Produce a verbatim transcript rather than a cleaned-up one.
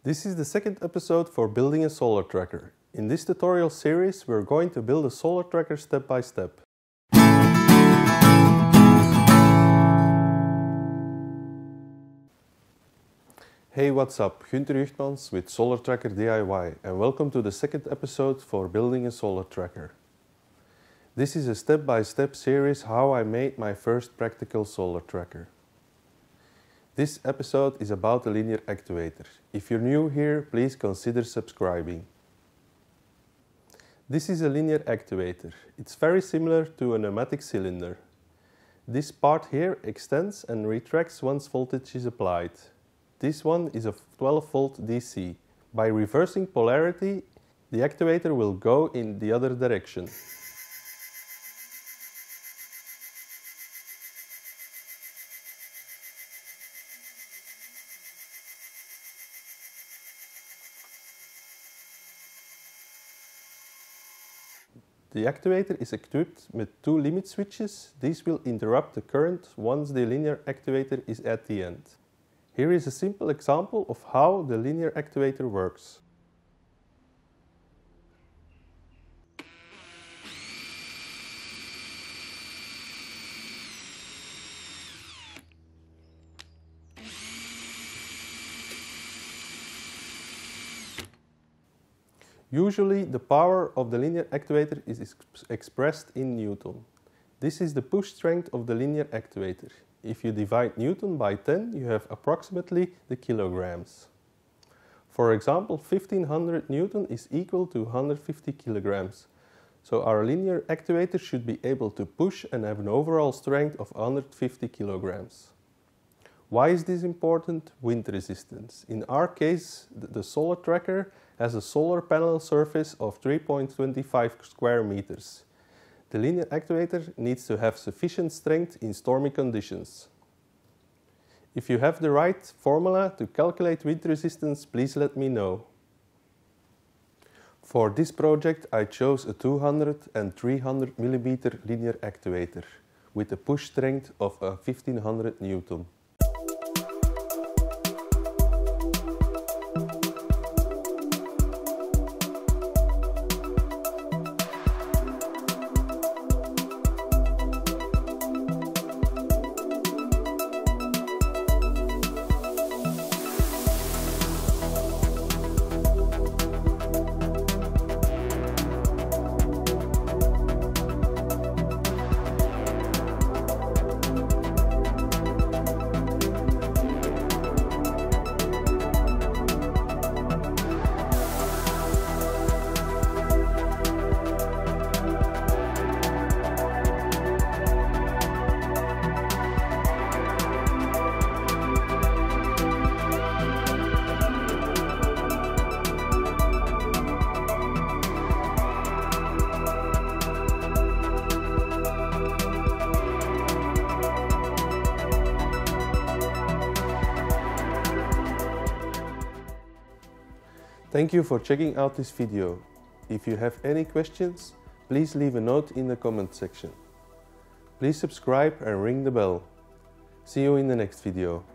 This is the second episode for building a solar tracker. In this tutorial series, we're going to build a solar tracker step by step. Hey, what's up? Gunther Juchtmans with Solar Tracker D I Y and welcome to the second episode for building a solar tracker. This is a step-by-step series how I made my first practical solar tracker. This episode is about a linear actuator. If you're new here, please consider subscribing. This is a linear actuator. It's very similar to a pneumatic cylinder. This part here extends and retracts once voltage is applied. This one is a twelve volt D C. By reversing polarity, the actuator will go in the other direction. The actuator is equipped with two limit switches. These will interrupt the current once the linear actuator is at the end. Here is a simple example of how the linear actuator works. Usually the power of the linear actuator is ex expressed in Newton. This is the push strength of the linear actuator. If you divide Newton by ten, you have approximately the kilograms. For example, fifteen hundred Newton is equal to one hundred fifty kilograms. So our linear actuator should be able to push and have an overall strength of one hundred fifty kilograms. Why is this important? Wind resistance. In our case, the solar tracker has a solar panel surface of three point two five square meters. The linear actuator needs to have sufficient strength in stormy conditions. If you have the right formula to calculate wind resistance, please let me know. For this project I chose a two hundred and three hundred millimeter linear actuator with a push strength of uh, fifteen hundred Newton. Thank you for checking out this video. If you have any questions, please leave a note in the comment section. Please subscribe and ring the bell. See you in the next video.